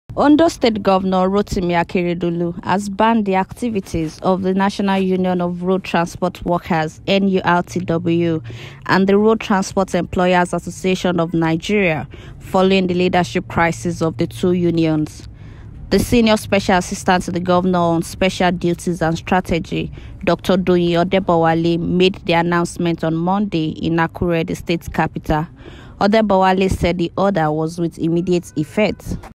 Ondo State Governor Rtean Akeredolu has banned the activities of the National Union of Road Transport Workers (Nurtw) and the Road Transport Employers Association of Nigeria following the leadership crisis of the two unions. The Senior Special Assistant to the Governor on Special Duties and Strategy, Dr. Ondo, made the announcement on Monday in Akeredolu, the state capital. Ondo said the order was with immediate effect.